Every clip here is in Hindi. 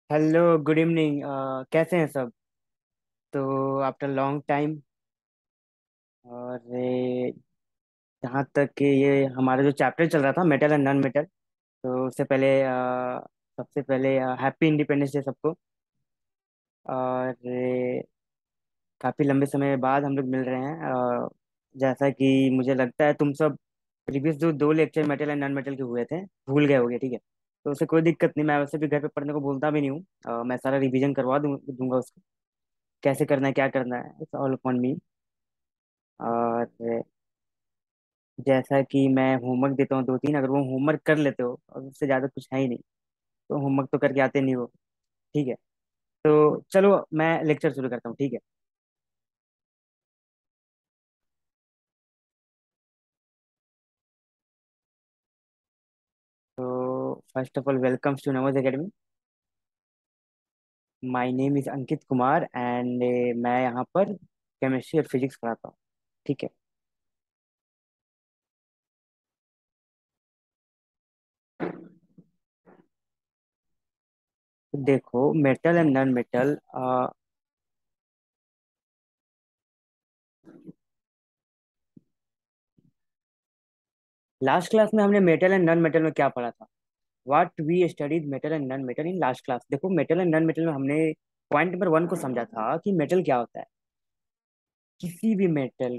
Hello, good evening. कैसे हैं सब? तो आफ्टर लॉन्ग टाइम। और जहाँ तक कि ये हमारा जो चैप्टर चल रहा था, मेटल एंड नॉन मेटल, तो उससे पहले सबसे पहले हैप्पी इंडिपेंडेंस डे सबको। और काफ़ी लंबे समय बाद हम लोग मिल रहे हैं। जैसा कि मुझे लगता है तुम सब प्रीवियस जो दो lecture metal and non metal के हुए थे भूल गए होगे, ठीक है। तो उससे कोई दिक्कत नहीं, मैं वैसे भी घर पे पढ़ने को बोलता भी नहीं हूँ। मैं सारा रिवीजन करवा दूंगा उसको। कैसे करना है, क्या करना है, इट्स ऑल अपॉन मी। और जैसा कि मैं होमवर्क देता हूँ दो तीन, अगर वो होमवर्क कर लेते हो, और उससे ज़्यादा कुछ है ही नहीं। तो होमवर्क तो करके आते नहीं हो, ठीक है। तो चलो मैं लेक्चर शुरू करता हूँ, ठीक है। तो first of all, welcome to Navoj academy. My name is Ankit Kumar and मैं यहाँ पर केमिस्ट्री और फिजिक्स पढ़ाता हूँ, ठीक है। तो देखो, metal and non metal, last class में हमने मेटल एंड नॉन मेटल में क्या पढ़ा था? What we studied metal and non metal in last class. देखो, मेटल एंड नॉन मेटल में हमने पॉइंट नंबर वन को समझा था कि मेटल क्या होता है। किसी भी मेटल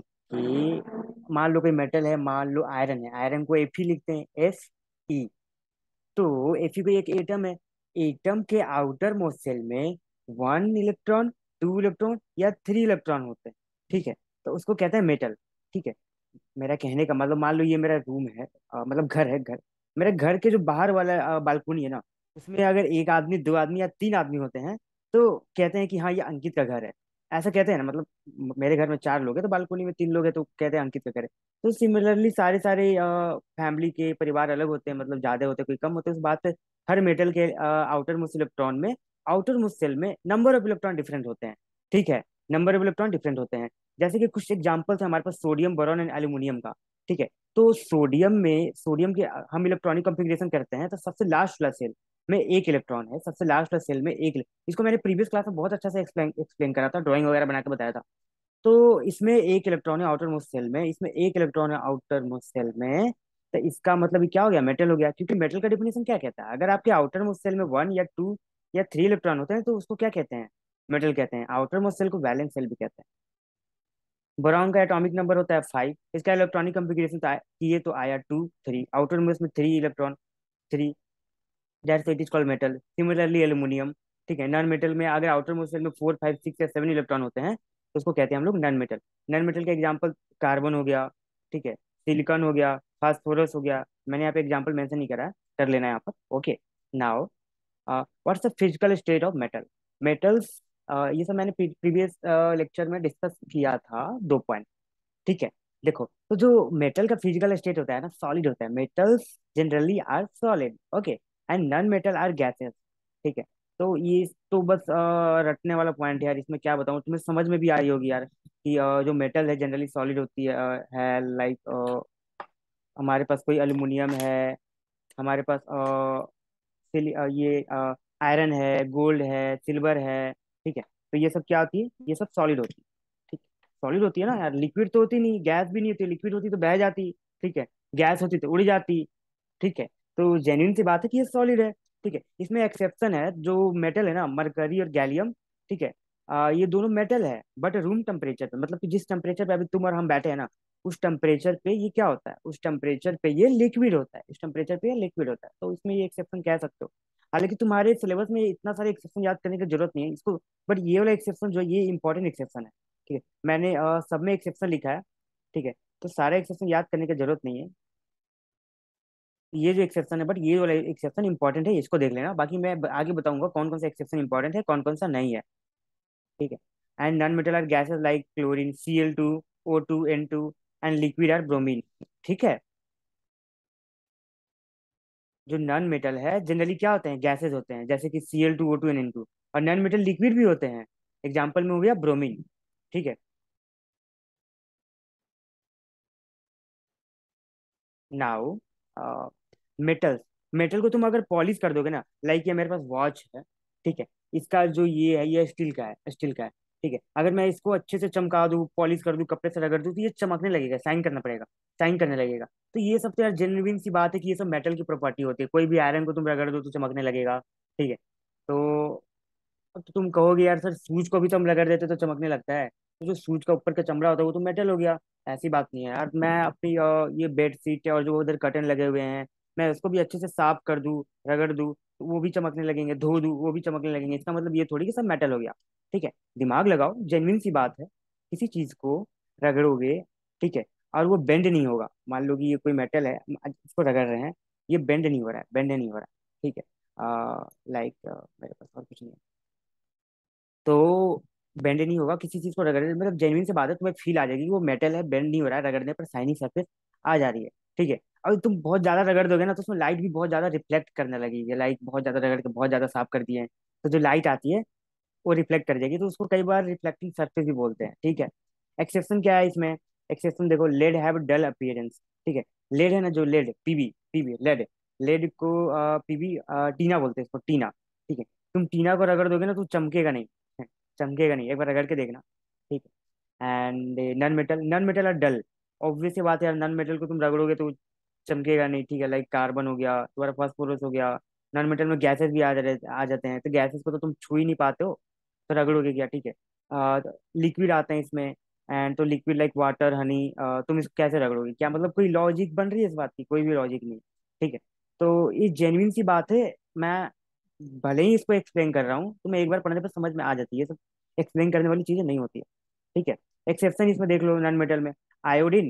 की, मान लो कोई मेटल है, मान लो आयरन है, आयरन को एफ लिखते हैं, Fe। तो Fe को एक एटम है। एटम के आउटर मोस्ट शेल में वन इलेक्ट्रॉन, टू इलेक्ट्रॉन या थ्री इलेक्ट्रॉन होते हैं, ठीक है। तो उसको कहते हैं मेटल, ठीक है। मेरा कहने का मतलब, मान लो ये मेरा रूम है, मतलब घर है, घर। मेरे घर के जो बाहर वाला बालकनी है ना, उसमें अगर एक आदमी, दो आदमी या तीन आदमी होते हैं, तो कहते हैं कि हाँ, ये अंकित का घर है। ऐसा कहते हैं ना, मतलब मेरे घर में चार लोग हैं तो बालकनी में तीन लोग हैं, तो कहते हैं अंकित का घर है। तो सिमिलरली सारे सारे फैमिली के परिवार अलग होते हैं, मतलब ज्यादा होते हैं, कोई कम होते हैं, उस बात पे हर मेटल के आउटर मोस्ट इलेक्ट्रॉन में, आउटर मोस्ट सेल में नंबर ऑफ इलेक्ट्रॉन डिफरेंट होते हैं, ठीक है। नंबर ऑफ इलेक्ट्रॉन डिफरेंट होते हैं। जैसे कि कुछ एग्जांपल्स है हमारे पास, सोडियम, बोरॉन एंड एल्यूमिनियम का, ठीक है। तो सोडियम के हम इलेक्ट्रॉनिक कॉन्फ़िगरेशन करते हैं, तो सबसे लास्ट वाला सेल में एक इलेक्ट्रॉन है, सबसे लास्ट वाला सेल में इसको मैंने प्रीवियस क्लास में बहुत अच्छा से एक्सप्लेन एक्सप्लेन करा था, ड्राइंग वगैरह बना के बताया था। तो इसमें एक इलेक्ट्रॉन है आउटर मोस्ट सेल में, इसमें एक इलेक्ट्रॉन है आउटर मोस्ट सेल में। तो इसका मतलब ये क्या हो गया, मेटल हो गया। क्योंकि मेटल का डिफिनेशन क्या कहता है, अगर आपके आउटर मोस्ट सेल में वन या टू या थ्री इलेक्ट्रॉन होते हैं, तो उसको क्या कहते हैं? मेटल कहते हैं। आउटर मोस्ट सेल को वैलेंस सेल भी कहते हैं। बोरॉन का एटॉमिक नंबर होता है 5। इसका इलेक्ट्रॉनिक कॉन्फ़िगरेशन किए तो आया 2 3, आउटर मोस्ट में three electron, three, that's it is called metal. Similarly aluminium, ठीक है। नॉन मेटल में अगर आउटर मोस्ट में 4 5 6 या 7 इलेक्ट्रॉन होते हैं, तो उसको कहते हैं हम लोग नॉन मेटल। नॉन मेटल का एग्जाम्पल कार्बन हो गया, ठीक है, सिलिकॉन हो गया, फास्फोरस हो गया। मैंने यहाँ पे एग्जाम्पल मेंशन नहीं करा है, कर लेना यहाँ पर, okay. Now, what's the physical state of metal? Metals, ये सब मैंने प्रीवियस लेक्चर में डिस्कस किया था, दो पॉइंट, ठीक है। देखो, तो जो मेटल का फिजिकल स्टेट होता है ना, सॉलिड होता है। Metals generally are solid, okay, and non metal are gases, ठीक है। तो ये तो बस रटने वाला पॉइंट है यार, इसमें क्या बताऊं, तुम्हें समझ में भी आई होगी यार कि जो मेटल है जनरली सॉलिड होती है लाइक हमारे पास कोई एल्यूमिनियम है, हमारे पास ये आयरन है, गोल्ड है, सिल्वर है, ठीक है। तो ये सब क्या होती है, ये सब सॉलिड होती है, ठीक है। सॉलिड होती है ना यार, लिक्विड तो होती नहीं, गैस भी नहीं होती। लिक्विड होती तो बह जाती, ठीक है। गैस होती तो उड़ जाती, ठीक है। तो जेन्युइन सी बात है कि ये सॉलिड है, ठीक है। इसमें एक्सेप्शन है, जो मेटल है ना, मरकरी और गैलियम, ठीक है। ये दोनों मेटल है, बट रूम टेम्परेचर पे, मतलब कि जिस टेम्परेचर पे अभी तुम और हम बैठे हैं ना, उस टेम्परेचर पे ये क्या होता है, उस टेम्परेचर पे ये लिक्विड होता है, इस टेम्परेचर पे ये लिक्विड होता है। तो इसमें ये एक्सेप्शन कह सकते हो। हालांकि तुम्हारे सिलेबस में इतना सारे एक्सेप्शन याद करने की जरूरत नहीं है इसको, बट ये वाला एक्सेप्शन जो है, ये इंपॉर्टेंट एक्सेप्शन है, ठीक है। मैंने सब में एक्सेप्शन लिखा है, ठीक है। तो सारे एक्सेप्शन याद करने की जरूरत नहीं है। ये जो एक्सेप्शन है, बट ये वाला एक्सेप्शन इंपॉर्टेंट है, इसको देख लेना। बाकी मैं आगे बताऊंगा कौन कौन सा एक्सेप्शन इंपॉर्टेंट है, कौन कौन सा नहीं है, ठीक है। And non metal are gases like chlorine, Cl2, O2, N2, and liquid are bromine, ठीक है। जो नॉन मेटल है जनरली क्या होते हैं, गैसेस होते हैं, जैसे कि Cl2, O2 एंड N2। और नॉन मेटल लिक्विड भी होते हैं, एग्जाम्पल में हो गया ब्रोमीन, ठीक है। नाउ, मेटल्स, मेटल को तुम अगर पॉलिश कर दोगे ना, लाइक ये मेरे पास वॉच है, ठीक है। इसका जो ये है, ये स्टील का है, स्टील का है। ठीक है, अगर मैं इसको अच्छे से चमका दूं, पॉलिश कर दूं, कपड़े से रगड़ दूं, तो ये चमकने लगेगा, शाइन करना पड़ेगा, शाइन करने लगेगा। तो ये सब तो यार जेन्युइन सी बात है कि ये सब मेटल की प्रॉपर्टी होती है। कोई भी आयरन को तुम रगड़ दो तो चमकने लगेगा। ठीक है। तो अब तो तुम कहोगे यार सर, सूज को भी तो हम रगड़ देते तो चमकने लगता है, तो जो सूज का ऊपर का चमड़ा होता है वो तो मेटल हो गया। ऐसी बात नहीं है यार। मैं अपनी ये बेड शीट और जो उधर कर्टन लगे हुए हैं, मैं उसको भी अच्छे से साफ कर दूं, रगड़ दूं, तो वो भी चमकने लगेंगे, धो दूं वो भी चमकने लगेंगे। इसका मतलब ये थोड़ी कि सब मेटल हो गया। ठीक है। दिमाग लगाओ, जेन्युइन सी बात है। किसी चीज को रगड़ोगे, ठीक है, और वो बेंड नहीं होगा, मान लो कि ये कोई मेटल है, इसको रगड़ रहे हैं, ये बेंड नहीं हो रहा है, बेंड नहीं हो रहा है। ठीक है। लाइक मेरे पास और कुछ नहीं है, तो बेंड नहीं होगा किसी चीज को रगड़ने, मतलब जेन्युइन से बात है, तुम्हें फील आ जाएगी कि वो मेटल है, बेंड नहीं हो रहा है, रगड़ने पर शाइनी सरफेस आ जा रही है। ठीक है। अब तुम बहुत ज्यादा रगड़ दोगे ना, तो उसमें लाइट भी बहुत ज्यादा रिफ्लेक्ट करने लगेगी। लाइट बहुत ज्यादा रगड़ के बहुत ज्यादा साफ कर दिए हैं, तो जो लाइट आती है वो रिफ्लेक्ट कर जाएगी, तो उसको कई बार रिफ्लेक्टिंग सरफेस भी बोलते हैं। ठीक है। एक्सेप्शन क्या है इसमें? एक्सेप्शन देखो, लेड हैव डल अपीयरेंस। ठीक है। लेड है ना, जो lead, PB, PB lead, lead को पीबी टीना बोलते हैं इसको, टीना। ठीक है। तुम टीना को रगड़ दोगे ना तो चमकेगा नहीं, चमकेगा नहीं, एक बार रगड़ के देखना। ठीक है। And non metal, non metal are dull. Obvious सी बात है यार, नन मेटल को तुम रगड़ोगे तो चमकेगा नहीं। ठीक है, लाइक कार्बन हो गया तुम्हारा, फास्फोरस हो गया। नॉन मेटल में गैसेस भी आ जाते हैं, तो गैसेस को तो तुम छू ही नहीं पाते हो, तो रगड़ोगे क्या? ठीक है। लिक्विड आते हैं इसमें, एंड तो लिक्विड लाइक वाटर, हनी, तुम इसको कैसे रगड़ोगे? क्या मतलब कोई लॉजिक बन रही है इस बात की? कोई भी लॉजिक नहीं। ठीक है। तो ये जेन्युइन सी बात है। मैं भले ही इसको एक्सप्लेन कर रहा हूँ, तुम्हें एक बार पढ़ने पर समझ में आ जाती है, सब एक्सप्लेन करने वाली चीजें नहीं होती है। ठीक है। एक्सेप्शन इसमें देख लो, नॉन मेटल में iodine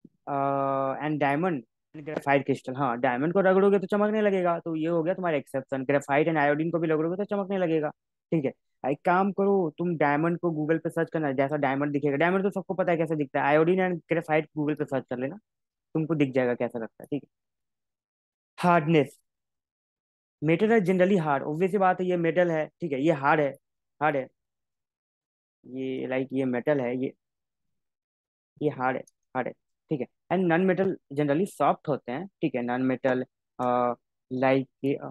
and diamond, graphite crystal. हाँ, डायमंड को रगड़ोगे तो चमकने लगेगा, तो ये हो गया तुम्हारा एक्सेप्शन। ग्रेफाइट एंड आयोडीन को भी रगड़ोगे तो चमकने लगेगा। ठीक है। एक काम करो, तुम डायमंड को गूगल पे सर्च करना, जैसा डायमंड दिखेगा, डायमंड तो सबको पता है कैसे दिखता है, आयोडीन एंड ग्रेफाइट गूगल पे सर्च कर लेना, तुमको दिख जाएगा कैसा लगता है। ठीक है। हार्डनेस, मेटल है जनरली हार्ड, ऑब्वियस सी बात है, ये मेटल है, ठीक है, ये हार्ड है, हार्ड है। ये लाइक ये मेटल है, ये हार्ड है, हार्ड है। ठीक है। And non metal generally soft होते हैं। ठीक है। नॉन मेटल लाइक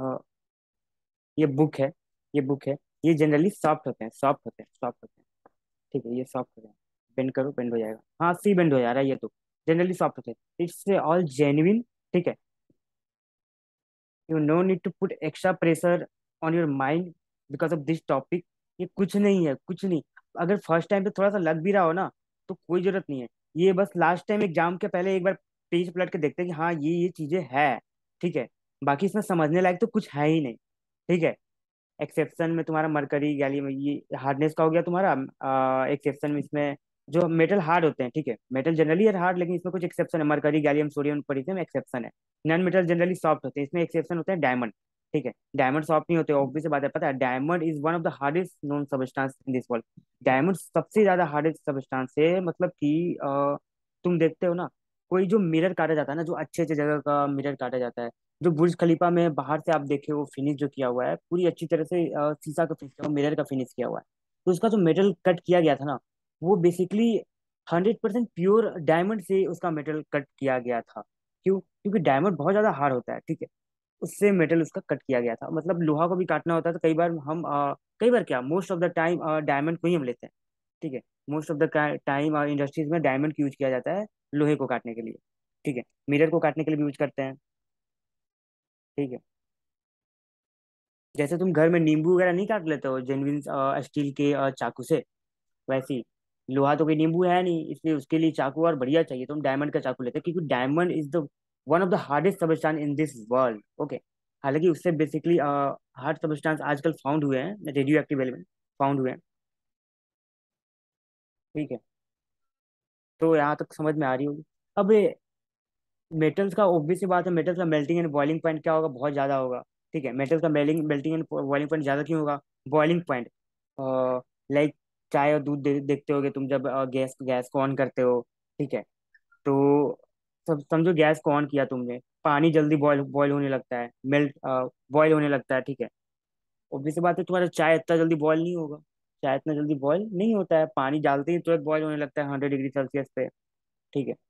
ये बुक है, ये बुक है, ये जनरली सॉफ्ट होते हैं, सॉफ्ट होते हैं, सॉफ्ट होते हैं। ठीक है, ये सॉफ्ट होते हैं। बेंड करो, बेंड हो जाएगा। हाँ, सी बेंड हो जा रहा है ये तो। जनरली सॉफ्ट होते हैं, इट्स ऑल जेन्युइन। ठीक है। You no need to put extra pressure on your mind because of this topic. ये कुछ नहीं है, कुछ नहीं। अगर फर्स्ट टाइम पे थोड़ा सा लग भी रहा हो ना, तो कोई जरूरत नहीं है। ये बस लास्ट टाइम एग्जाम के पहले एक बार पेज पलट के देखते हैं कि हाँ ये चीजें है। ठीक है। बाकी इसमें समझने लायक तो कुछ है ही नहीं। ठीक है। एक्सेप्शन में तुम्हारा मरकरी, गैलियम, ये हार्डनेस का हो गया तुम्हारा। एक्सेप्शन में इसमें जो मेटल हार्ड होते हैं, ठीक है, मेटल जनरली है हार्ड, लेकिन इसमें कुछ एक्सेप्शन है, mercury, gallium, sodium, potassium exception है। नॉन मेटल जनरली सॉफ्ट होते हैं, इसमें एक्सेप्शन होते हैं डायमंड। ठीक है। डायमंड सॉफ्ट नहीं होते, ऑब्वियस बात है, पता है, diamond is one of the hardest known substance in this world. Diamond सबसे ज्यादा हार्डेस्ट सबस्टांस है, मतलब कि तुम देखते हो ना, कोई जो मिरर काटा जाता है ना, जो अच्छे अच्छे जगह का मिरर काटा जाता है, जो बुर्ज खलीफा में बाहर से आप देखे वो फिनिश जो किया हुआ है, पूरी अच्छी तरह से शीशा का फिनिश किया हुआ, मिरर का फिनिश किया हुआ है, तो उसका जो मेटल कट किया गया था ना, वो बेसिकली 100% प्योर डायमंड से उसका मेटल कट किया गया था। क्यों? क्योंकि डायमंड बहुत ज्यादा हार्ड होता है। ठीक है। उससे मेटल उसका कट किया गया था। मतलब लोहा को भी काटना होता है तो कई बार हम कई बार क्या, most of the time diamond को ही हम लेते हैं। ठीक है। Most of the time industries में डायमंड यूज किया जाता है लोहे को काटने के लिए। ठीक है। मिरर को काटने के लिए भी यूज करते हैं। ठीक है। जैसे तुम घर में नींबू वगैरह नहीं काट लेते हो जेन्युइन स्टील के चाकू से, वैसे ही लोहा तो कोई नींबू है नहीं, इसलिए उसके लिए चाकू और बढ़िया चाहिए, तुम डायमंड का चाकू लेते हो, क्योंकि diamond is the one of the hardest substance in this world. Okay. हालांकि उससे बेसिकली हार्ड सबस्टांस आजकल फाउंड हुए हैं, रेडियो एक्टिव एलिमेंट फाउंड हुए हैं। ठीक है। तो यहाँ तक समझ में आ रही होगी। अब मेटल्स का ऑब्वियस सी बात है, मेटल्स का मेल्टिंग एंड बॉइलिंग पॉइंट क्या होगा? बहुत ज्यादा होगा। ठीक है। मेटल्स का melting melting and boiling point ज्यादा क्यों होगा? बॉइलिंग पॉइंट, लाइक चाय और दूध देखते होगे तुम, जब गैस गैस को ऑन करते हो, ठीक है, तो सब समझो गैस को ऑन किया तुमने, पानी जल्दी बॉयल बॉयल होने लगता है, मेल्ट बॉयल होने लगता है। ठीक है। ऑब्वियस सी बात है, तुम्हारा चाय इतना जल्दी बॉयल नहीं होगा, चाय इतना जल्दी बॉयल नहीं होता है, पानी डालते ही तुरंत बॉयल होने लगता है 100 डिग्री सेल्सियस पे। ठीक है।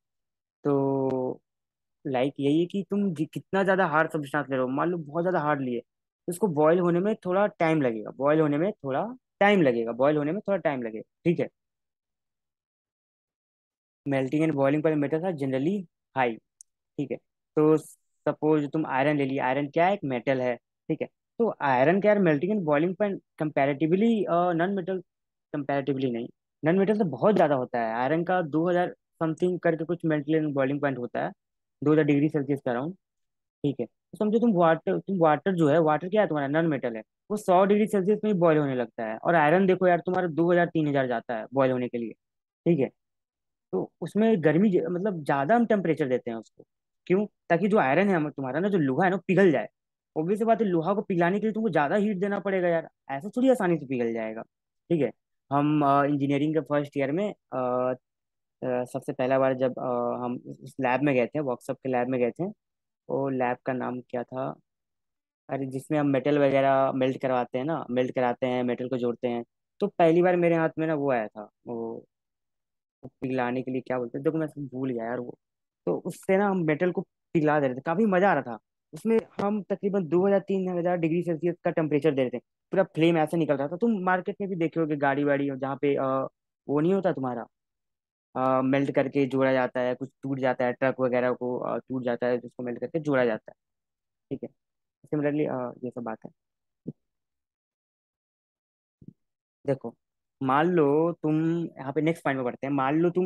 तो लाइक यही है कि तुम कितना ज्यादा हार्ड सब्सटेंस ले रहे हो, मान लो बहुत ज्यादा हार्ड लिए, उसको बॉयल होने में थोड़ा टाइम लगेगा, बॉयल होने में थोड़ा टाइम लगेगा, बॉयल होने में थोड़ा टाइम लगेगा, ठीक है। मेल्टिंग एंड बॉइलिंग पर मेटल्स आर जनरली हाई, ठीक है। तो सपोज तुम आयरन ले लिया, आयरन क्या है, एक मेटल है, ठीक है। तो आयरन क्या है, melting and boiling point comparatively non metal, comparatively नहीं, नॉन मेटल से बहुत ज्यादा होता है। आयरन का 2000 समथिंग करके कुछ मेल्टिंग एंड बॉइलिंग पॉइंट होता है, 2000 डिग्री सेल्सियस का अराउंड, ठीक है। तो समझो तुम वाटर जो है, वाटर क्या है तुम्हारा, नॉन मेटल है, वो 100 डिग्री सेल्सियस में ही बॉयल होने लगता है। और आयरन देखो यार, तुम्हारा 2000 3000 जाता है बॉयल होने के लिए, ठीक है। तो उसमें गर्मी मतलब ज्यादा हम टेम्परेचर देते हैं उसको, क्यों, ताकि जो आयरन है तुम्हारा ना, जो लोहा है ना, वो पिघल जाए। ऑब्वियस सी बात है, लोहा को पिघलाने के लिए तुमको ज्यादा हीट देना पड़ेगा यार, ऐसा थोड़ी आसानी से पिघल जाएगा, ठीक है। हम इंजीनियरिंग के फर्स्ट ईयर में सबसे पहला बार जब हम उस लैब में गए थे, वर्कशॉप के लैब में गए थे, वो लैब का नाम क्या था, अरे जिसमें हम मेटल वगैरह मेल्ट करवाते हैं ना, मेल्ट कराते हैं, मेटल को जोड़ते हैं। तो पहली बार मेरे हाथ में ना वो आया था, वो पिघलाने के लिए क्या बोलते हैं, देखो मैं भूल गया यार वो। तो उससे ना हम मेटल को पिघला दे रहे थे, काफी मजा आ रहा था उसमें। हम तकरीबन 2000 3000 डिग्री सेल्सियस का टेम्परेचर दे रहे थे, पूरा फ्लेम ऐसे निकल रहा था। तुम मार्केट में भी देखे होगे गाड़ी वाड़ी जहाँ पे वो नहीं होता तुम्हारा, मेल्ट करके जोड़ा जाता है, कुछ टूट जाता है, ट्रक वगैरह को टूट जाता है, जिसको मेल्ट करके जोड़ा जाता है, ठीक है। सिमिलरली ये सब बात है। देखो, मान लो तुम, यहाँ पे नेक्स्ट पॉइंट में बढ़ते हैं, मान लो तुम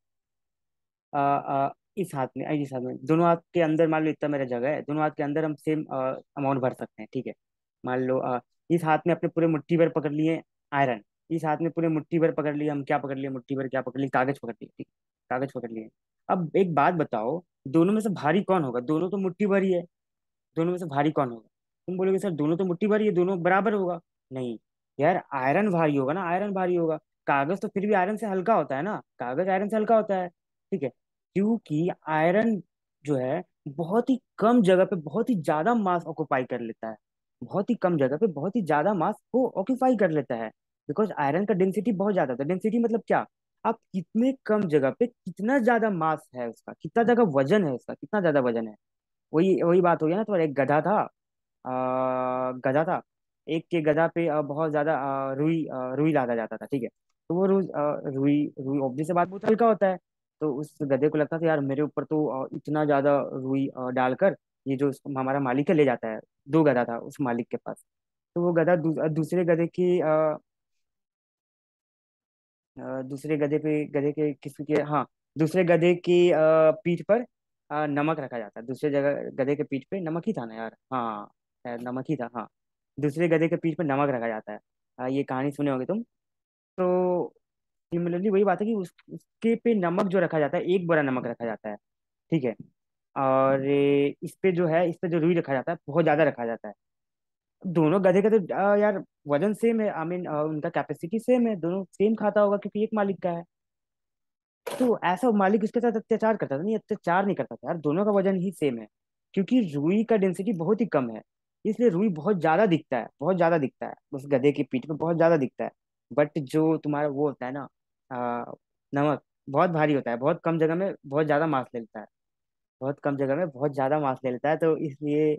इस हाथ में, इस हाथ में, दोनों हाथ के अंदर मान लो इतना मेरा जगह है, दोनों हाथ के अंदर हम सेम अमाउंट भर सकते हैं, ठीक है। मान लो इस हाथ में अपने पूरे मुट्ठी भर पकड़ लिए आयरन, इस हाथ में पूरे मुट्ठी भर पकड़ लिए हम, क्या पकड़ लिए, मुट्ठी भर क्या पकड़ लिए, कागज पकड़ लिए, ठीक, कागज पकड़ लिए। अब एक बात बताओ, दोनों में से भारी कौन होगा, दोनों तो मुट्ठी भर ही है, दोनों में से भारी कौन होगा। तुम बोलोगे सर दोनों तो मुट्ठी भरी है, दोनों बराबर होगा। नहीं यार, आयरन भारी होगा ना, आयरन भारी होगा। कागज तो फिर भी आयरन से हल्का होता है ना, कागज आयरन से हल्का होता है, ठीक है। क्योंकि आयरन जो है बहुत ही कम जगह पे बहुत ही ज्यादा मास ऑक्यूपाई कर लेता है, बहुत ही कम जगह पे बहुत ही ज्यादा मास को ऑक्यूपाई कर लेता है। बिकॉज आयरन का डेंसिटी बहुत ज्यादा होता है। डेंसिटी मतलब क्या, आप कितने कम जगह पे कितना ज्यादा मास है उसका, कितना ज्यादा वजन है उसका, कितना ज्यादा वजन है। वही वही बात हो गया ना, तो एक गधा था, गधा था, एक के गधा पे बहुत ज्यादा रुई लादा जाता था, ठीक है। तो वो रुई रुई ऑब्वियस से बात बहुत हल्का होता है। तो उस गधे को लगता था यार मेरे ऊपर तो इतना ज्यादा रुई डालकर ये जो हमारा मालिक है ले जाता है। दो गधा था उस मालिक के पास। तो वो गधा दूसरे गधे की दूसरे गधे पे, गधे के किसी के, हाँ, दूसरे गधे की पीठ पर नमक रखा जाता है। दूसरे जगह गधे के पीठ पे नमक ही था ना यार, हाँ शायद नमक ही था, हाँ। दूसरे गधे के पीठ पे नमक रखा जाता है। ये कहानी सुने होगे तुम। तो सिमिलरली वही बात है कि उसके पे नमक जो रखा जाता है, एक बोरा नमक रखा जाता है, ठीक है। और इस पे जो है, इस पे जो रुई रखा जाता है बहुत ज्यादा रखा जाता है। दोनों गधे का तो यार वजन सेम है, आई मीन उनका कैपेसिटी सेम है, दोनों सेम खाता होगा क्योंकि एक मालिक का है। तो ऐसा मालिक उसके साथ अत्याचार करता था नहीं, अत्याचार नहीं करता था यार, दोनों का वजन ही सेम है। क्योंकि रुई का डेंसिटी बहुत ही कम है, इसलिए रुई बहुत ज्यादा दिखता है, बहुत ज्यादा दिखता है उस गधे की पीठ पे, बहुत ज्यादा दिखता है। बट जो तुम्हारा वो होता है ना, नमक, बहुत भारी होता है, बहुत कम जगह में बहुत ज्यादा मास ले लेता है, बहुत कम जगह में बहुत ज्यादा मास ले लेता है, तो इसलिए।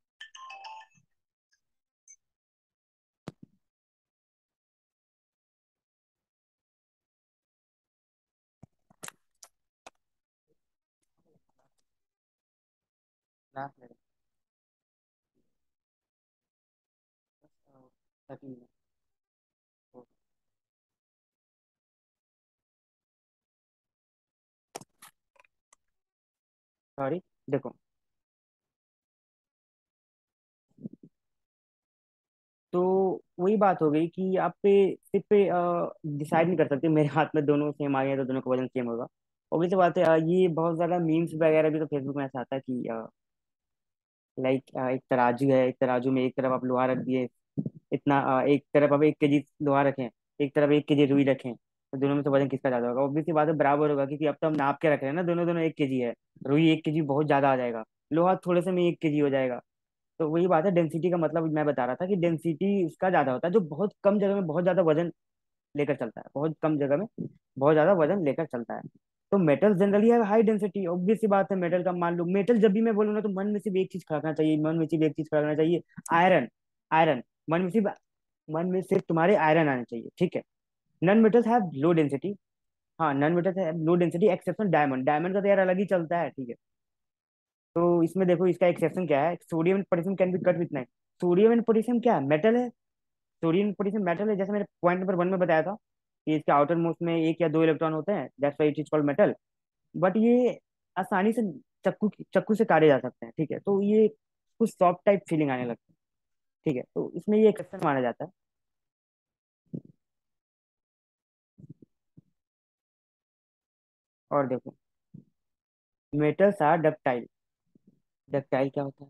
सॉरी, देखो, तो वही बात हो गई कि आप पे सिर्फ पे डिसाइड नहीं कर सकते मेरे हाथ में दोनों सेम आ गए तो दोनों का वजन सेम होगा। obvious सी बात है, ये बहुत ज्यादा मीम्स वगैरह भी तो फेसबुक में ऐसा आता है कि लाइक एक तराजू है, एक तराजू में एक तरफ आप लोहा रख दिए, इतना एक तरफ आप 1 केजी लोहा रखें, एक तरफ 1 केजी रुई रखें, तो दोनों में से वजन किसका ज्यादा होगा, ऑब्वियस सी बात है बराबर होगा, क्योंकि अब तो हम नाप के रख रहे हैं ना, दोनों दोनों 1 केजी है। रुई 1 केजी बहुत ज्यादा आ जाएगा, लोहा थोड़े से में 1 केजी हो जाएगा। तो वही बात है, डेंसिटी का मतलब मैं बता रहा था कि डेंसिटी उसका ज्यादा होता है जो बहुत कम जगह में बहुत ज्यादा वजन लेकर चलता है, बहुत कम जगह में बहुत ज्यादा वजन लेकर चलता है। तो मेटल जनरली है हाई डेंसिटी, ऑब्वियस सी बात है। मेटल का मान लो, मेटल जब भी मैं बोलूँ ना, तो मन में सिर्फ एक चीज खड़कना चाहिए, मन में सिर्फ एक चीज खड़कना चाहिए, आयरन। आयरन। मन में सिर्फ तुम्हारे आयरन आने चाहिए, ठीक है। Non metals have low density. हाँ, non metals have low density exception diamond. Diamond का तो यार अलग ही चलता है, ठीक है। तो इसमें देखो इसका एक्सेप्शन क्या है, sodium and potassium can be cut with knife. Sodium and potassium क्या है, मेटल है। सोडियम पोटेशियम मेटल है, जैसे मैंने पॉइंट नंबर 1 में बताया था कि इसके आउटर मोस्ट में एक या दो इलेक्ट्रॉन होते हैं, that's why it is called metal. But ये आसानी से चक्कू चक्कू से काटे जा सकते हैं, ठीक है। तो ये कुछ सॉफ्ट टाइप फीलिंग आने लगती है, ठीक है। तो इसमें ये एक्सेप्शन माना जाता है। और देखो, मेटल्स आर डक्टाइल। डक्टाइल क्या होता है?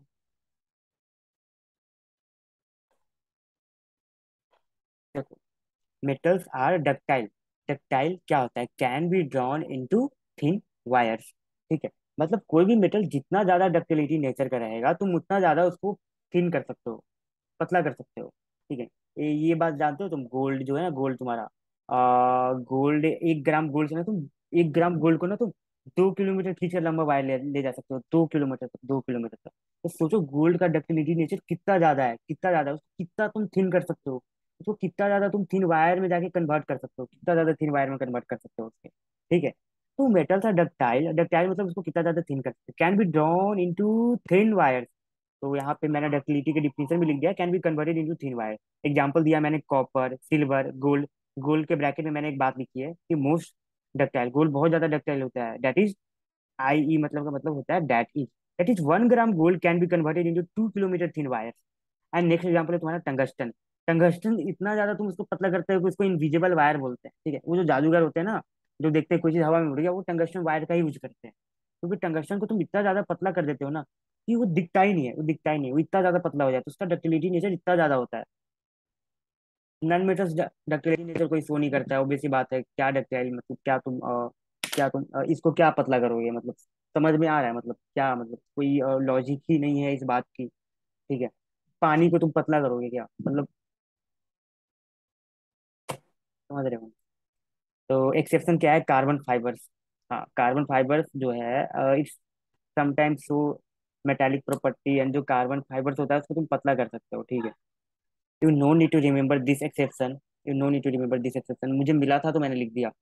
देखो, मेटल्स आर डक्टाइल। डक्टाइल क्या होता है, can be drawn into thin wires, ठीक है। मतलब कोई भी मेटल जितना ज्यादा डक्टिलिटी नेचर का रहेगा, तुम उतना ज्यादा उसको थिन कर सकते हो, पतला कर सकते हो, ठीक है। ये बात जानते हो तुम, गोल्ड जो है ना, गोल्ड तुम्हारा, गोल्ड 1 ग्राम गोल्ड से ना तुम, 1 ग्राम गोल्ड को ना तुम 2 किलोमीटर खींच कर लंबा वायर ले जा सकते हो, 2 किलोमीटर तक, 2 किलोमीटर तक। तो सोचो गोल्ड का डक्टिलिटी नेचर कितना ज्यादा है, कितना ज्यादा है, उसको कितना तुम थिन कर सकते हो, उसको कितना ज्यादा तुम थिन वायर में जाके कन्वर्ट कर सकते हो, कितना ज्यादा थिन वायर में कन्वर्ट कर सकते हो उसके, ठीक है। तो मेटल था डक्टाइल। डक्टाइल मतलब उसको कितना ज्यादा थिन कर सकते हो, can be drawn into thin wire. तो यहाँ पे मैंने डक्टिलिटी के डिफिनेशन भी लिख दिया, can be converted into thin wire. Example दिया मैंने, कॉपर, सिल्वर, गोल्ड। गोल्ड के ब्रैकेट में मैंने एक बात लिखी है कि मोस्ट डक्टाइल, गोल्ड बहुत ज्यादा डक्टाइल होता है, दैट इज आई ई, मतलब का मतलब होता है that is 1 gram gold can be converted into 2 kilometre thin wire. And next example है तुम्हारा टंगस्टन। टंगस्टन इतना ज्यादा तुम उसको पतला करते हो कि उसको इनविजिबल वायर बोलते हैं, ठीक है। वो जो जादूगर होते हैं ना, जो देखते हैं कोई चीज हवा में उड़ गया, वो टंगस्टन वायर का ही यूज करते हैं। क्योंकि टंगस्टन को तुम इतना ज्यादा पतला कर देते हो ना कि वो दिखता ही नहीं है, वो दिखता ही नहीं है, वो इतना ज्यादा पतला हो जाता है, उसका डक्टिलिटी नेचर इतना ज्यादा होता है। नॉन मेटल्स डक्टिलिटी नेचर कोई शो नहीं करता है, obvious सी बात है। क्या डक्टाइल मतलब, क्या तुम इसको क्या पतला करोगे, मतलब समझ में आ रहा है, मतलब क्या, मतलब कोई लॉजिक ही नहीं है इस बात की, ठीक है। पानी को तुम पतला करोगे क्या, मतलब समझ रहे हो। तो एक्सेप्शन क्या है, कार्बन फाइबर्स। हाँ, कार्बन फाइबर्स जो है it's sometimes show metallic property, and जो कार्बन फाइबर्स होता है उसको तुम पतला कर सकते हो, ठीक है। You no need to remember this exception. You no need to remember this exception, मुझे मिला था तो मैंने लिख दिया।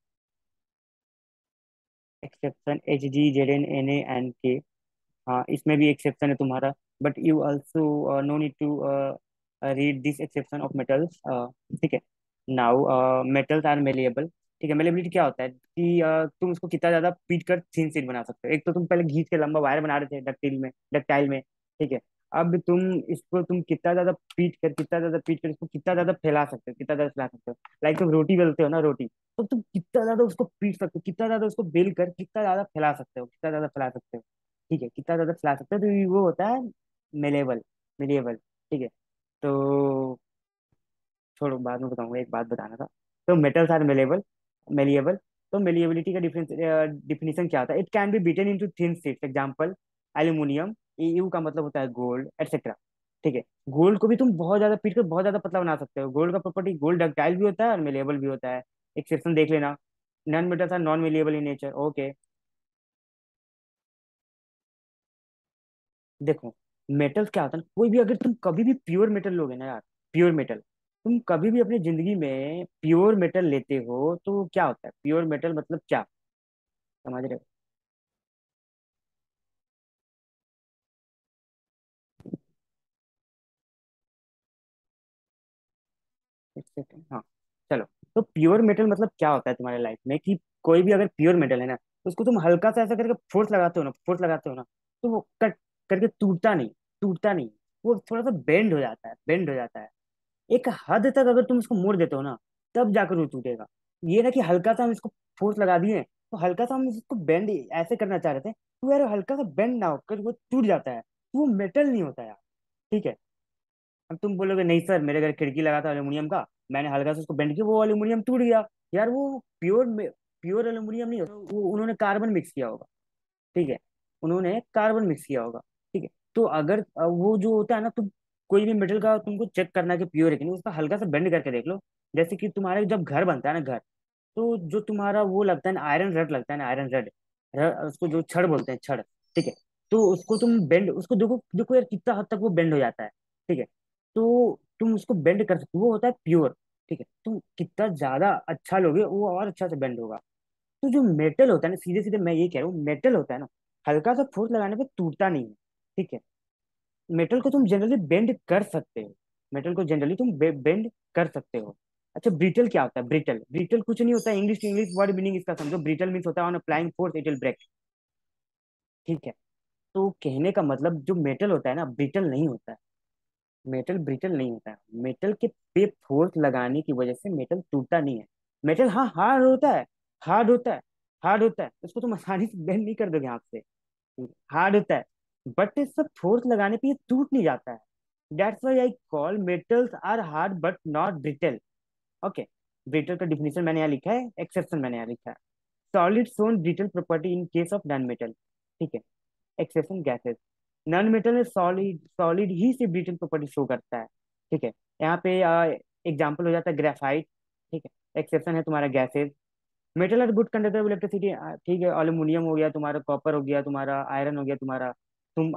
Exception Hg Zn Na and K। हाँ, इसमें भी एक्सेप्शन है तुम्हारा। But you also no need to read this exception of metals, ठीक है। Now metals are malleable. ठीक है, मेलेबिलिटी क्या होता है कि तुम उसको कितना ज्यादा पीट कर थीन शीट बना सकते हो। एक तो तुम पहले घींच के लंबा वायर बना रहे थे डक्टाइल में, ठीक है। अब तुम कितना ज्यादा पीट कर इसको कितना ज्यादा फैला सकते हो, कितना ज्यादा फैला सकते हो। लाइक तुम रोटी बेलते हो ना, रोटी, तो तुम कितना ज्यादा उसको पीट सकते हो, कितना ज्यादा उसको बेल कर कितना ज्यादा फैला सकते हो, कितना ज्यादा फैला सकते हो, ठीक है। कितना ज्यादा फैला सकते हो, तो ये वो होता है मेलेबल, मेलिएबल, ठीक है। तो छोड़ो, बाद में बताऊंगा, एक बात बताना था। तो मेटल्स आर मेलिएबल। तो मेलिएबिलिटी का डिफिनेशन क्या होता है, it can be beaten into thin sheets. Example, aluminium, EU का मतलब होता है गोल्ड, एटसेट्रा, ठीक है। गोल्ड को भी तुम बहुत ज्यादा पीट कर बहुत ज्यादा पतला बना सकते हो। गोल्ड का प्रॉपर्टी, गोल्ड डक्टाइल भी होता है और मेलिएबल भी होता है। एक्सेप्शन देख लेना, non metals are non malleable in nature, okay. देखो, मेटल्स क्या होता है ना, कोई भी अगर तुम कभी भी प्योर मेटल लोगे ना यार, प्योर मेटल, तुम कभी भी अपनी जिंदगी में प्योर मेटल लेते हो तो क्या होता है, प्योर मेटल मतलब क्या, समझ रहे हो। एक सेकंड, हाँ, चलो। तो प्योर मेटल मतलब क्या होता है तुम्हारे लाइफ में, कि कोई भी अगर प्योर मेटल है ना, तो उसको तुम हल्का सा ऐसा करके फोर्स लगाते हो ना, तो वो कट करके टूटता नहीं, टूटता नहीं। वो थोड़ा सा बेंड हो जाता है। एक हद तक अगर तुम इसको मोड़ देते हो ना, तब जाकर वो टूटेगा। ये ना कि हल्का सा हम इसको फोर्स लगा दिए, तो हल्का सा हम इसको बेंड ऐसे करना चाह रहे थे, तो यार हल्का सा बेंड ना होकर वो टूट जाता है, तो वो मेटल नहीं होता यार, ठीक है। अब तुम बोलोगे नहीं सर, मेरे घर खिड़की लगा था एल्यूमिनियम का, मैंने हल्का सा उसको बेंड किया, वो एल्यूमिनियम टूट गया। यार वो प्योर एल्यूमिनियम नहीं होता, वो उन्होंने कार्बन मिक्स किया होगा, ठीक है। उन्होंने कार्बन मिक्स किया होगा, ठीक है। तो अगर वो जो होता है ना, तुम कोई भी मेटल का तुमको चेक करना है कि प्योर है कि नहीं, उसका हल्का सा बेंड करके देख लो। जैसे कि तुम्हारे जब घर बनता है ना, घर, तो जो तुम्हारा वो लगता है ना, आयरन रड लगता है ना, आयरन रड, उसको जो छड़ बोलते हैं, छड़, ठीक है। तो उसको तुम बेंड, उसको देखो देखो यार कितना हद तक वो बेंड हो जाता है, ठीक है। तो तुम उसको बेंड कर सकते हो, वो होता है प्योर। ठीक है, तुम कितना ज्यादा अच्छा लोगे वो और अच्छा से बेंड होगा। तो जो मेटल होता है ना, सीधे सीधे मैं ये कह रहा हूँ, मेटल होता है ना, हल्का सा फोर्स लगाने पे टूटता नहीं है। ठीक है, मेटल को तुम जनरली बेंड कर सकते हो, मेटल को जनरली तुम बेंड कर सकते हो। अच्छा, ब्रिटल क्या होता है? ब्रिटल, ब्रिटल कुछ नहीं होता है, English to English word meaning इसका समझो। ब्रिटल मीन्स होता है on applying force it will break. ठीक है, तो कहने का मतलब जो मेटल होता है ना, ब्रिटल नहीं होता है। मेटल ब्रिटल नहीं होता है, मेटल के पे फोर्स लगाने की वजह से मेटल टूटता नहीं है। मेटल हाँ हार्ड होता है, हार्ड होता है, हार्ड होता है, उसको तुम आसानी से बेंड नहीं कर दोगे हाथ से, हार्ड होता है। बट इस सब फोर्स लगाने पे ये टूट नहीं जाता है। That's why I call metals are hard but not brittle. Okay, brittle का डिफिनेशन मैंने यहाँ लिखा है, एक्सेप्शन मैंने यहाँ लिखा है। Solid shown brittle property in case of non metal. ठीक है, एक्सेप्शन गैसेस, नॉन मेटल में सॉलिड सॉलिड ही से ब्रिटल प्रॉपर्टी शो करता है। ठीक है, यहाँ पे एग्जाम्पल हो जाता है ग्रेफाइट। ठीक है, एक्सेप्शन है तुम्हारा gases. Metal are good conductor of electricity. ठीक है, एल्यूमिनियम हो गया तुम्हारा, कॉपर हो गया तुम्हारा, आयरन हो गया तुम्हारा। तुम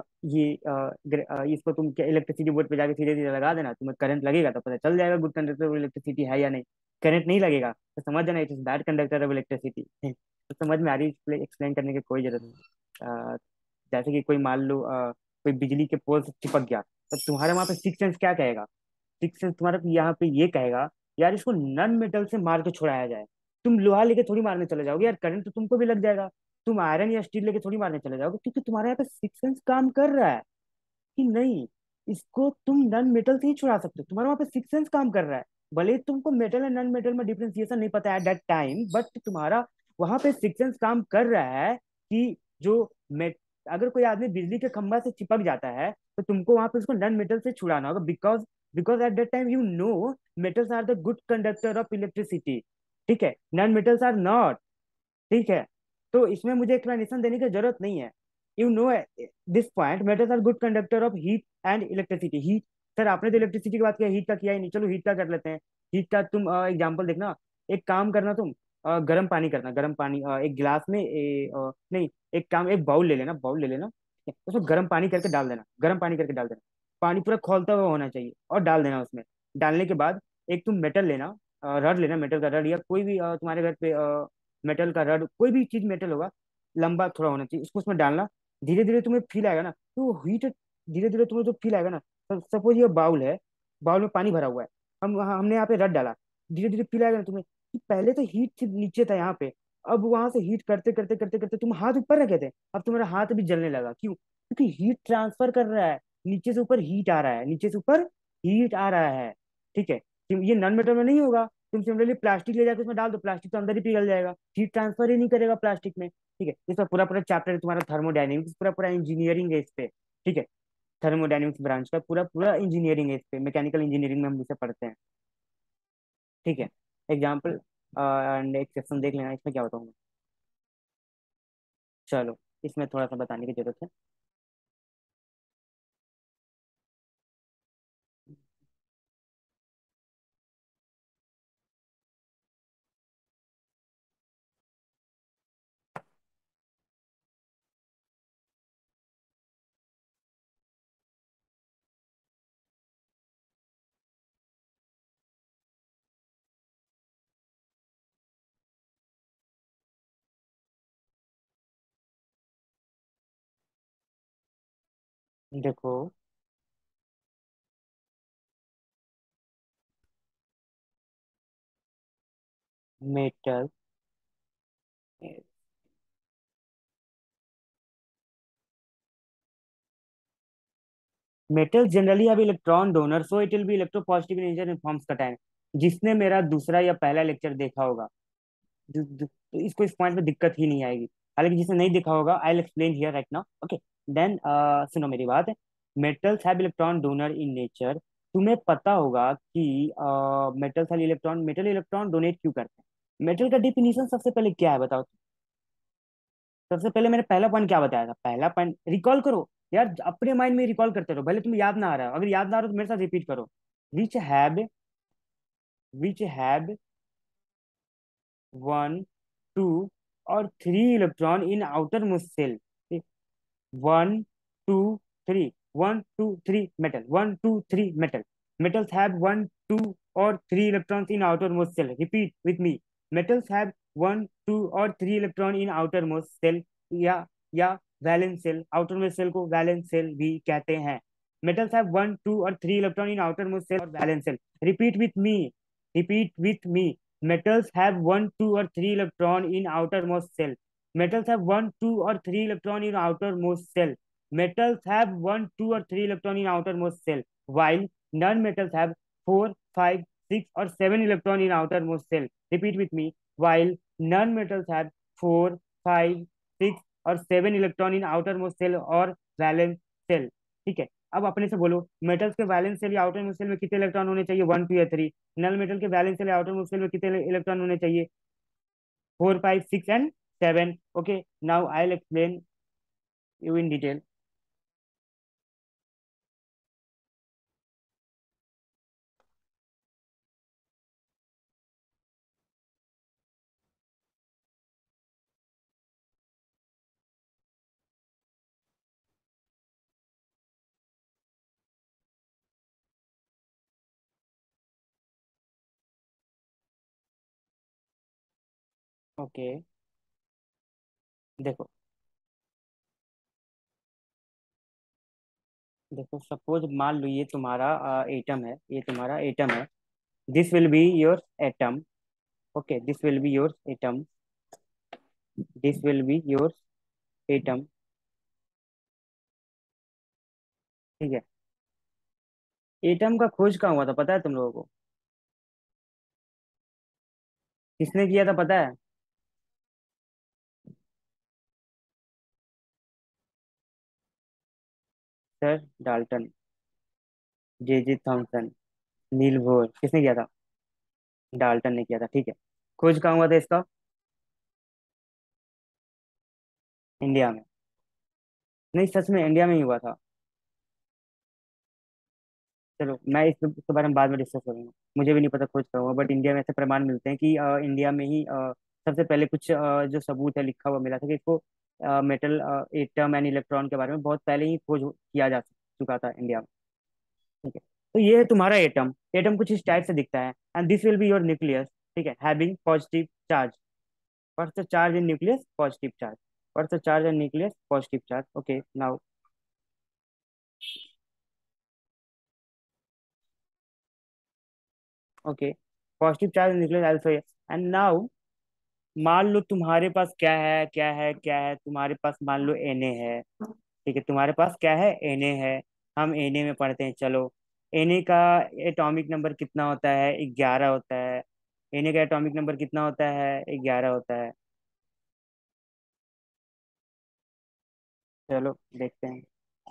इसको तुम क्या इलेक्ट्रिसिटी बोर्ड पे जाके सीधे सीधे लगा देना, तुम्हें करंट लगेगा तो पता चल जाएगा गुड कंडक्टर ऑफ इलेक्ट्रिसिटी है या नहीं। करंट नहीं लगेगा तो समझ जाना it is bad conductor of electricity. तो समझ में आ रही है, एक्सप्लेन करने की कोई जरूरत नहीं। जैसे कि कोई मान लो कोई बिजली के पोल से चिपक गया, तो तुम्हारे वहां पे सिक्स सेंस क्या कहेगा? सिक्स सेंस तुम्हारा यहाँ पे ये कहेगा, यार इसको नन मेटल से मार के छुड़ाया जाए। तुम लोहा लेके थोड़ी मारने चले जाओगे यार, करंट तो तुमको भी लग जाएगा। तुम आयरन या स्टील लेके थोड़ी मारने चले जाओगे, क्योंकि तुम्हारे यहाँ पे सिक्स सेंस काम कर रहा है कि नहीं, इसको तुम नन मेटल से ही छुड़ा सकते हो। तुम्हारे वहां पे सिक्स सेंस काम कर रहा है। भले ही तुमको मेटल एंड नन मेटल में डिफ्रेंसिएशन नहीं पता है एट दैट टाइम, बट तुम्हारा वहां पे सिक्स सेंस काम कर रहा है कि जो मेट अगर कोई आदमी बिजली के खंभा से चिपक जाता है, तो तुमको वहां पे उसको नन मेटल से छुड़ाना होगा, because because at that time you know metals are the good conductor of electricity. ठीक है, नॉन मेटल्स आर नॉट। ठीक है, तो इसमें मुझे एक्सप्लेनेशन देने की जरूरत नहीं है। You know this point, metals are good conductor of heat and electricity. Heat, sir आपने तो इलेक्ट्रिसिटी की बात किया, हीट का किया ही नहीं, चलो हीट का कर लेते हैं। हीट का तुम एग्जांपल देखना। एक काम करना तुम, गर्म पानी करना, गर्म पानी एक गिलास में नहीं, एक काम, एक बाउल ले लेना, बाउल ले लेना, ठीक है? उसमें गर्म पानी करके डाल देना, गर्म पानी करके डाल देना। पानी पूरा खौलता हुआ होना चाहिए और डाल देना उसमें। डालने के बाद एक तुम मेटल लेना, रड लेना, मेटल का रड, या कोई भी तुम्हारे घर पे मेटल का रड, कोई भी चीज मेटल होगा, लंबा थोड़ा होना चाहिए, उसको उसमें डालना। धीरे धीरे तुम्हें फील आएगा ना, तो हीट, धीरे धीरे तुम्हें जो फील आएगा ना, सपोज ये बाउल है, बाउल में पानी भरा हुआ है, हमने यहाँ पे रड डाला, धीरे धीरे फील आएगा ना तुम्हें कि पहले तो हीट सिर्फ नीचे था यहाँ पे, अब वहां से हीट करते करते करते करते तुम हाथ ऊपर रखे थे, अब तुम्हारा हाथ भी जलने लगा। क्यों? क्योंकि हीट ट्रांसफर कर रहा है, नीचे से ऊपर हीट आ रहा है, नीचे से ऊपर हीट आ रहा है। ठीक है, ये नॉन मेटल में नहीं होगा। तुम सिमिलरली प्लास्टिक ले जाकर उसमें डाल दो, प्लास्टिक तो अंदर ही पिघल जाएगा, हीट ट्रांसफर ही नहीं करेगा प्लास्टिक में। ठीक है, इसका पूरा पूरा चैप्टर तुम्हारा थर्मोडायनेमिक्स, पूरा पूरा इंजीनियरिंग है इस पे। ठीक है, थर्मोडायनेमिक्स ब्रांच का पूरा पूरा इंजीनियरिंग है इस पे, मैकेनिकल इंजीनियरिंग में हम इसे पढ़ते हैं। ठीक है, एग्जाम्पल एंड एक सेक्शन देख लेना, इसमें क्या होता हूँ। चलो, इसमें थोड़ा सा बताने की जरूरत है। देखो, metal, metal generally have electron donor, so it will be electropositive in nature in forms का टाइम। जिसने मेरा दूसरा या पहला लेक्चर देखा होगा, तो इसको इस पॉइंट में दिक्कत ही नहीं आएगी। हालांकि जिसने नहीं देखा होगा, I will explain here right now. Okay, then सुनो मेरी बात। Metals have electron donor in nature. तुम्हें पता होगा कि metals have electron, metal electron donate क्यों करते हैं? मेटल का डिफिनीशन सबसे पहले क्या है बताओ? सबसे पहले मैंने पहला पॉइंट क्या बताया था? पहला पॉइंट रिकॉल करो यार, अपने माइंड में रिकॉल करते रहो, भले तुम्हें याद ना आ रहा हो, अगर याद ना आ रहा हो तो मेरे साथ रिपीट करो। Which have which have one, two और three electron in outer most cell. One, two, three, one two three metal, one two three metal. Metals have one, two, or three electrons in outermost shell. Repeat with me. Metals have one, two, or three electron in outermost shell. या वैलेंस सेल, आउटरमोस्ट सेल को वैलेंस सेल भी कहते हैं. मेटल्स हैव वन, टू और three electron in outermost cell और valence cell. Repeat with me. Repeat with me. Metals have one, two, or three electron in outermost shell. Metals have one, two, or three electron in outermost shell. Metals have one, two, or three electron in outermost shell. While non-metals have four, five, six, or seven electron in outermost shell. Repeat with me. While non-metals have four, five, six, और seven electron in outer most cell और वैलेंस सेल. ठीक है, अब अपने से बोलो, मेटल्स के वैलेंस सेल या आउटर मोस्ट सेल में कितने इलेक्ट्रॉन होने चाहिए? वन, टू या थ्री. नल मेटल के वैलेंस सेल या आउटर मोस्ट सेल में कितने इलेक्ट्रॉन होने चाहिए? Four, five, six and seven. Okay, now I will explain you in detail. Okay, देखो. देखो, सपोज मान लो ये तुम्हारा एटम है, ये तुम्हारा एटम है. This will be your atom. Okay, this will be your atom. This will be your atom. ठीक है. एटम का खोज कहाँ हुआ था पता है तुम लोगों को? किसने किया था पता है? Sir Dalton, J J Thomson, Niels Bohr. किसने किया था? डाल्टन ने किया था. ठीक है. खोज कहाँ हुआ था इसका? इंडिया में. नहीं, सच में इंडिया में ही हुआ था. चलो, मैं इसके बारे में बाद में डिस्कस करूंगा. मुझे भी नहीं पता खोज कहाँ हुआ, बट इंडिया में ऐसे प्रमाण मिलते हैं कि इंडिया में ही सबसे पहले कुछ जो सबूत है लिखा हुआ मिला था कि इसको मेटल, एटम एंड इलेक्ट्रॉन के बारे में बहुत पहले ही खोज किया जा चुका था इंडिया में. ठीक है. तो ये है तुम्हारा एटम. एटम कुछ इस टाइप से दिखता है. And this will be your nucleus. ठीक है, having positive charge. What's the charge in nucleus? Positive charge. What's the charge in nucleus? Positive charge. Okay, now, okay. Positive charge in nucleus also है. And now, मान लो तुम्हारे पास क्या है, क्या है, क्या है? तुम्हारे पास मान लो Na है. ठीक है, तुम्हारे पास क्या है? Na है. हम Na में पढ़ते हैं, चलो. Na का एटॉमिक नंबर कितना होता है? 11 होता है. Na का एटॉमिक नंबर कितना होता है? 11 होता है. चलो देखते हैं.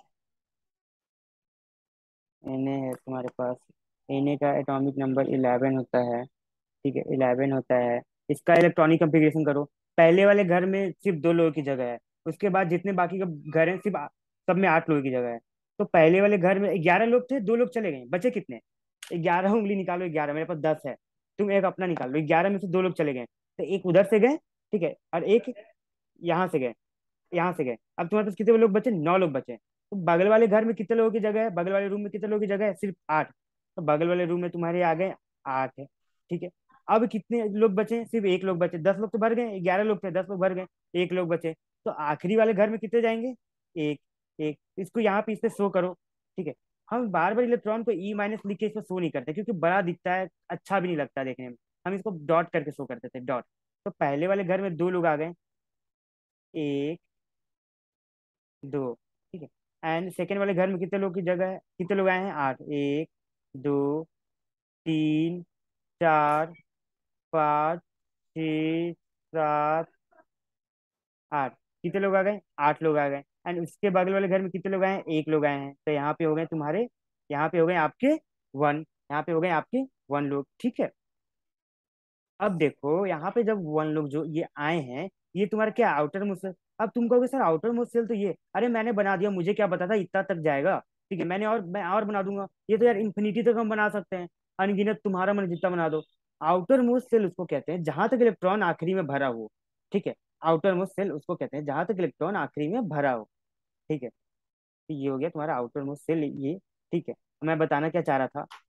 Na है तुम्हारे पास. Na का एटॉमिक नंबर 11 होता है. ठीक है, 11 होता है. इसका इलेक्ट्रॉनिक कंफिग्रेशन करो. पहले वाले घर में सिर्फ दो लोगों की जगह है. उसके बाद जितने बाकी के घर हैं सिर्फ सब में आठ लोगों की जगह है. तो पहले वाले घर में 11 लोग थे, दो लोग चले गए, बचे कितने? 11. उंगली निकालो, 11. मेरे पास 10 है. तुम एक अपना निकाल लो. 11 में से दो लोग चले गए, तो एक उधर से गए. ठीक है, और एक यहाँ से गए. यहाँ से गए. अब तुम्हारे पास कितने लोग बचे? 9 लोग बचे. तो बगल वाले घर में कितने लोगों की जगह है? बगल वाले रूम में कितने लोगों की जगह है? सिर्फ 8. तो बगल वाले रूम में तुम्हारे आ गए 8 है. ठीक है. अब कितने लोग बचे? सिर्फ एक लोग बचे. 10 लोग तो भर गए, 11 लोग थे, 10 लोग भर गए. एक लोग बचे. तो आखिरी वाले घर में कितने जाएंगे? एक. एक. इसको यहाँ पे इस पे शो करो. ठीक है. हम बार बार इलेक्ट्रॉन को ई माइनस लिख के इस पे शो नहीं करते, क्योंकि बड़ा दिखता है, अच्छा भी नहीं लगता देखने में. हम इसको डॉट करके शो करते थे, डॉट. तो पहले वाले घर में दो लोग आ गए. एक, दो. ठीक है. एंड सेकेंड वाले घर में कितने लोग की जगह है, कितने लोग आए हैं? आठ. एक, दो, तीन, चार, पाँच, छः, सात, आठ. कितने लोग आ गए? आठ लोग आ गए. एंड उसके बगल वाले घर में कितने लोग आए हैं? एक लोग आए हैं. तो यहाँ पे हो गए तुम्हारे, यहाँ पे हो गए आपके वन. यहाँ पे हो गए आपके वन लोग. ठीक है. अब देखो, यहाँ पे जब वन लोग जो ये आए हैं, ये तुम्हारा क्या आउटर मोस्ट सेल. अब तुम कहोगे सर आउटर मोस्ट सेल तो ये, अरे मैंने बना दिया, मुझे क्या पता था इतना तक जाएगा. ठीक है, मैं और बना दूंगा. ये तो यार इन्फिनिटी तक हम बना सकते हैं. अनगिनत, तुम्हारा मन जितना बना दो. आउटर मोस्ट सेल उसको कहते हैं जहां तक इलेक्ट्रॉन आखिरी में भरा हो. ठीक है. आउटर मोस्ट सेल उसको कहते हैं जहां तक इलेक्ट्रॉन आखिरी में भरा हो. ठीक है. तो ये हो गया तुम्हारा आउटर मोस्ट सेल, ये. ठीक है. मैं बताना क्या चाह रहा था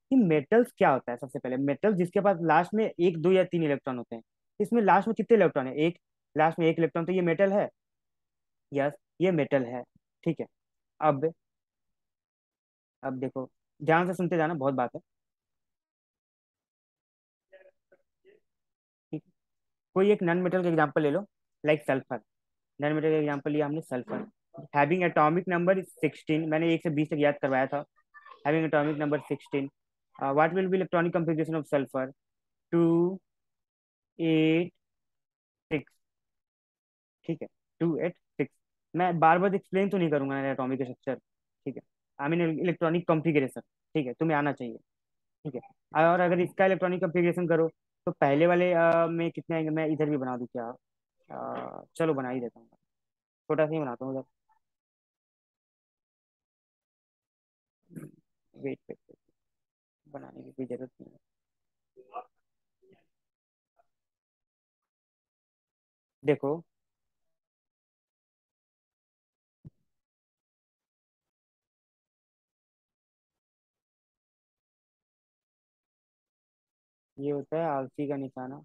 कि मेटल्स क्या होता है। सबसे पहले मेटल जिसके पास लास्ट में एक, दो या तीन इलेक्ट्रॉन होते हैं। इसमें लास्ट में कितने इलेक्ट्रॉन है? एक। लास्ट में एक इलेक्ट्रॉन, तो ये मेटल है। यस, ये मेटल है। ठीक है। अब अब देखो, ध्यान से सुनते जाना, बहुत बात है। ठीक। कोई एक नॉन मेटल का एग्जांपल ले लो, लाइक सल्फर। नॉन मेटल का एग्जांपल लिया हमने, सल्फर। हैविंग एटॉमिक नंबर 16, मैंने 1 से 20 तक याद करवाया था। Having atomic number 16, what will be electronic configuration of sulphur? 2, 8, 6। ठीक है, 2, 8, 6। मैं बार बार एक्सप्लेन तो नहीं करूंगा एटॉमिक स्ट्रक्चर। ठीक है, आई मीन इलेक्ट्रॉनिक कॉन्फ़िगरेशन। ठीक है, तुम्हें आना चाहिए। ठीक है। और अगर इसका इलेक्ट्रॉनिक कॉन्फ़िगरेशन करो, तो पहले वाले में कितने आएंगे? मैं इधर भी बना दूं क्या? चलो बना ही देता हूँ। छोटा सा ही बनाता हूँ इधर। वेट वेट वेट, बनाने की कोई जरूरत नहीं है। देखो, ये होता है आलसी का निशाना।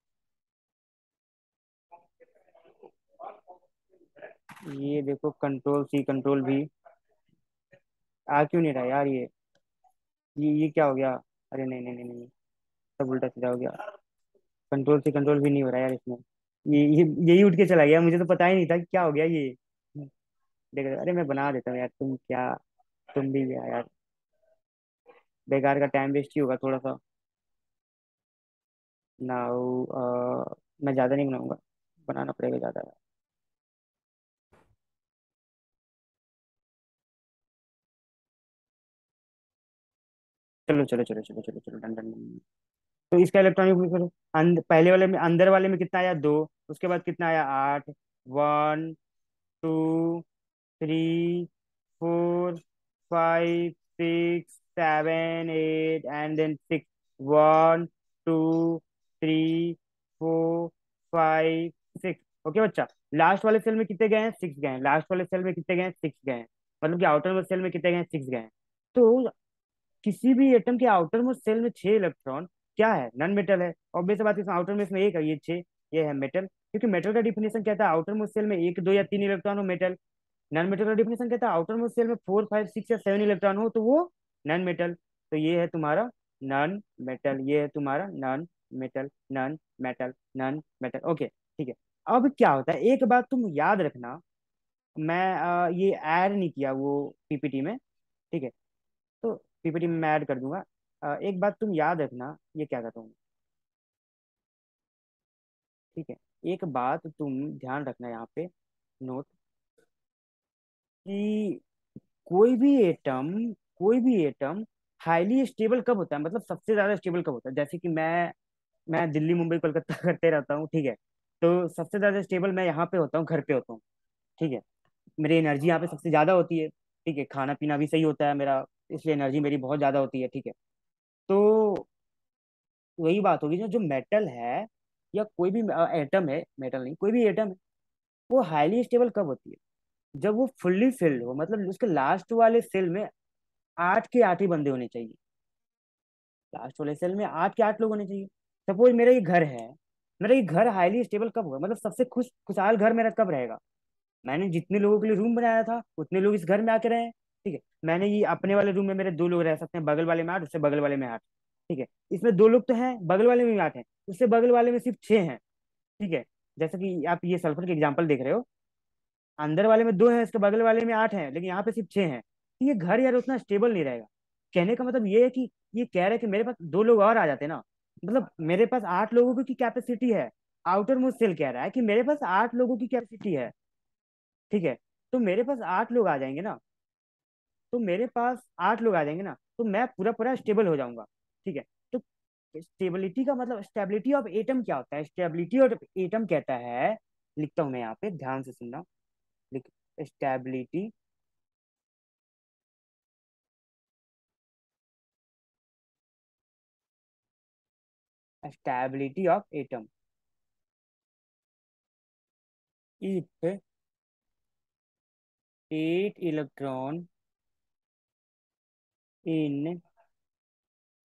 ये देखो, कंट्रोल सी कंट्रोल भी। आ क्यों नहीं रहा यार ये क्या हो गया? अरे नहीं नहीं नहीं नहीं, सब उल्टा सीधा हो गया। कंट्रोल से कंट्रोल भी नहीं हो रहा यार इसमें। ये यही उठ के चला गया, मुझे तो पता ही नहीं था कि क्या हो गया ये। देख, अरे मैं बना देता हूँ यार, तुम क्या, तुम भी यार, बेकार का टाइम वेस्ट ही होगा थोड़ा सा। नाउ मैं ज्यादा नहीं बनाऊंगा, बनाना पड़ेगा ज्यादा। चलो चलो चलो चलो चलो चलो, डन डन डन। तो इसका इलेक्ट्रॉनिक करो। पहले वाले में, अंदर वाले में कितना आया? 2। उसके बाद कितना आया? 8। 1, 2, 3, 4, 5, 6, 7, 8 एंड देन 6। 1, 2, 3, 4, 5, 6। ओके बच्चा, लास्ट वाले सेल में कितने गए हैं? 6 गए हैं। लास्ट वाले सेल में कितने गए हैं? 6 गए हैं। मतलब कि आउटर सेल में कितने गए हैं? 6 गए हैं। तो किसी भी एटम के आउटर मोस्ट सेल में 6 इलेक्ट्रॉन क्या है? नॉन मेटल है। ऑब्वियस बात है, आउटर मोस्ट में एक है, ये 6, ये है मेटल। क्योंकि मेटल का डिफिनेशन कहता है आउटर मोस्ट सेल में एक, दो या तीन इलेक्ट्रॉन हो, मेटल। नॉन मेटल का डिफिनेशन कहता है आउटर मोस्ट सेल में 4, 5, 6 या 7 इलेक्ट्रॉन हो, तो वो नॉन मेटल। तो ये है तुम्हारा नॉन मेटल, ये है तुम्हारा non metal, non metal, non metal. Okay, ठीक है। अब क्या होता है, एक बात तुम याद रखना। मैं ये ऐड नहीं किया वो पीपीटी में। ठीक है, तो पीपीटी में मैं ऐड कर दूंगा। एक बात तुम याद रखना, ये क्या कहता हूँ। ठीक है, एक बात तुम ध्यान रखना यहाँ पे, नोट, कि कोई भी एटम कोई भी एटम हाईली स्टेबल कब होता है? मतलब सबसे ज्यादा स्टेबल कब होता है? जैसे कि मैं दिल्ली, मुंबई, कोलकाता करते रहता हूँ। ठीक है, तो सबसे ज्यादा स्टेबल मैं यहाँ पे होता हूँ, घर पे होता हूँ। ठीक है, मेरी एनर्जी यहाँ पे सबसे ज्यादा होती है। ठीक है, खाना पीना भी सही होता है मेरा, इसलिए एनर्जी मेरी बहुत ज्यादा होती है। ठीक है, तो वही बात होगी, जो जो मेटल है या कोई भी एटम है, मेटल नहीं, कोई भी एटम है, वो हाईली स्टेबल कब होती है? जब वो फुल्ली फिल्ड हो, मतलब उसके लास्ट वाले सेल में 8 के 8 ही बंदे होने चाहिए। लास्ट वाले सेल में 8 के 8 लोग होने चाहिए। सपोज मेरा ये घर है, मेरा ये घर हाईली स्टेबल कब होगा? मतलब सबसे खुशहाल घर मेरा कब रहेगा? मैंने जितने लोगों के लिए रूम बनाया था, उतने लोग इस घर में आके रहे हैं। ठीक है, मैंने ये अपने वाले रूम में मेरे 2 लोग रह सकते हैं, बगल वाले में 8, उससे बगल वाले में 8। ठीक है, इसमें 2 लोग तो हैं, बगल वाले में भी 8 हैं, उससे बगल वाले में सिर्फ 6 हैं। ठीक है, जैसे कि आप ये सल्फर के एग्जाम्पल देख रहे हो, अंदर वाले में 2 हैं, इसके बगल वाले में 8 हैं, लेकिन यहाँ पे सिर्फ 6 हैं। तो ये घर यार उतना स्टेबल नहीं रहेगा। कहने का मतलब ये है कि ये कह रहे हैं कि मेरे पास 2 लोग और आ जाते ना, मतलब मेरे पास 8 लोगों की कैपेसिटी है। आउटर मोस्ट सेल कह रहा है कि मेरे पास 8 लोगों की कैपेसिटी है। ठीक है, तो मेरे पास 8 लोग आ जाएंगे ना, तो मेरे पास 8 लोग आ जाएंगे ना, तो मैं पूरा पूरा स्टेबल हो जाऊंगा। ठीक है, तो स्टेबिलिटी का मतलब, स्टेबिलिटी ऑफ एटम क्या होता है? स्टेबिलिटी ऑफ एटम कहता है, लिखता हूं मैं यहाँ पे, ध्यान से सुनना। लिख, stability stability of atom, if 8 electron in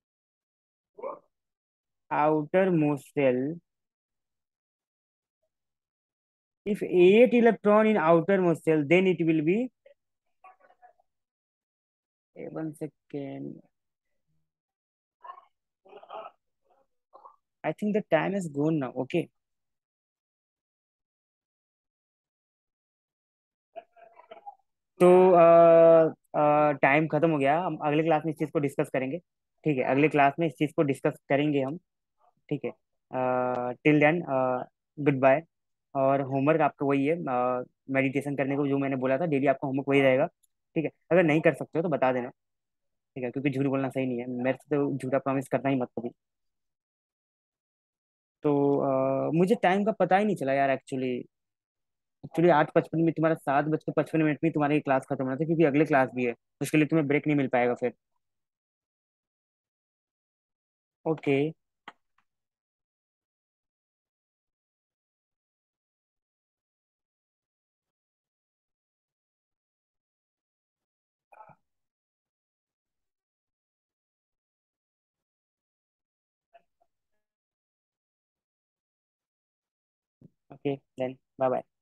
outer most cell. If 8 electron in outermost cell, then it will be 1 second. I think the time has gone now. Okay. तो टाइम खत्म हो गया, हम अगले क्लास में इस चीज को डिस्कस करेंगे। ठीक है, अगले क्लास में इस चीज को डिस्कस करेंगे हम। ठीक है। Till then, good bye. और होमवर्क आपका वही है, मेडिटेशन करने को जो मैंने बोला था, डेली आपका होमवर्क वही रहेगा। ठीक है, अगर नहीं कर सकते हो तो बता देना। ठीक है, क्योंकि झूठ बोलना सही नहीं है, मेरे से तो झूठा प्रॉमिस करना ही मत कभी। तो मुझे टाइम का पता ही नहीं चला यार, एक्चुअली। एक्चुअली 8:55 में तुम्हारा, 7:55 में तुम्हारी क्लास खत्म होना था, क्योंकि अगले क्लास भी है, उसके लिए तुम्हें ब्रेक नहीं मिल पाएगा फिर। Okay. Okay then, bye bye.